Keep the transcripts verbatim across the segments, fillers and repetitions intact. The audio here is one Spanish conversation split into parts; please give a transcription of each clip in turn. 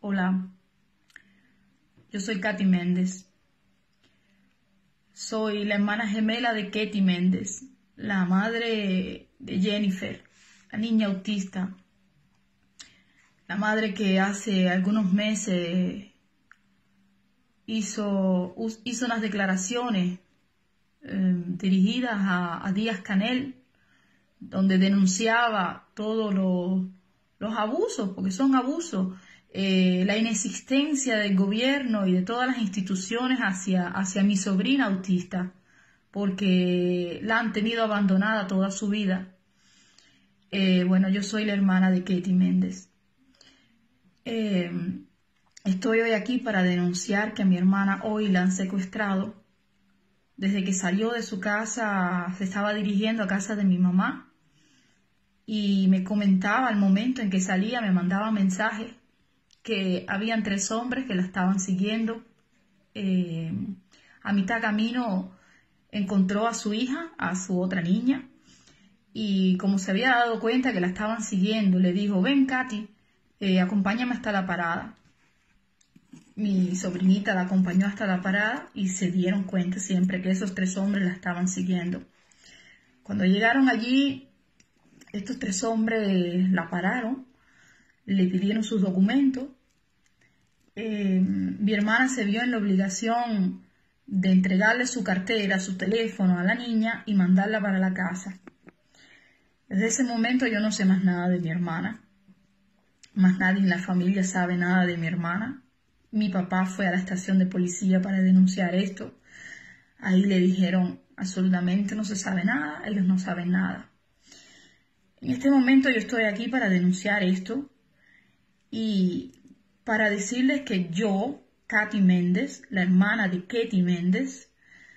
Hola, yo soy Katy Méndez. Soy la hermana gemela de Katy Méndez, la madre de Jennifer, la niña autista. La madre que hace algunos meses hizo, hizo unas declaraciones eh, dirigidas a, a Díaz-Canel, donde denunciaba todos los, los abusos, porque son abusos, eh, la inexistencia del gobierno y de todas las instituciones hacia, hacia mi sobrina autista, porque la han tenido abandonada toda su vida. Eh, bueno, yo soy la hermana de Katy Méndez. Eh, estoy hoy aquí para denunciar que a mi hermana hoy la han secuestrado. Desde que salió de su casa, se estaba dirigiendo a casa de mi mamá y me comentaba al momento en que salía, me mandaba mensajes que habían tres hombres que la estaban siguiendo. Eh, a mitad camino encontró a su hija, a su otra niña, y como se había dado cuenta que la estaban siguiendo, le dijo: ven, Katy, eh, acompáñame hasta la parada. Mi sobrinita la acompañó hasta la parada y se dieron cuenta siempre que esos tres hombres la estaban siguiendo. Cuando llegaron allí, estos tres hombres la pararon, le pidieron sus documentos. Eh, mi hermana se vio en la obligación de entregarle su cartera, su teléfono a la niña y mandarla para la casa. Desde ese momento yo no sé más nada de mi hermana. Más nadie en la familia sabe nada de mi hermana. Mi papá fue a la estación de policía para denunciar esto. Ahí le dijeron: absolutamente no se sabe nada, ellos no saben nada. En este momento yo estoy aquí para denunciar esto y para decirles que yo, Katy Méndez, la hermana de Katy Méndez,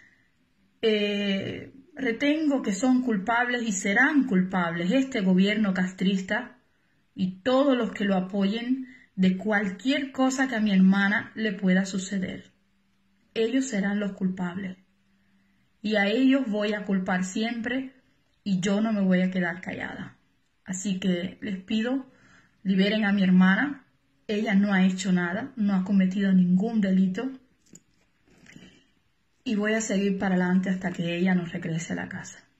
eh, retengo que son culpables y serán culpables este gobierno castrista y todos los que lo apoyen de cualquier cosa que a mi hermana le pueda suceder. Ellos serán los culpables y a ellos voy a culpar siempre y yo no me voy a quedar callada. Así que les pido, liberen a mi hermana. Ella no ha hecho nada, no ha cometido ningún delito y voy a seguir para adelante hasta que ella nos regrese a la casa.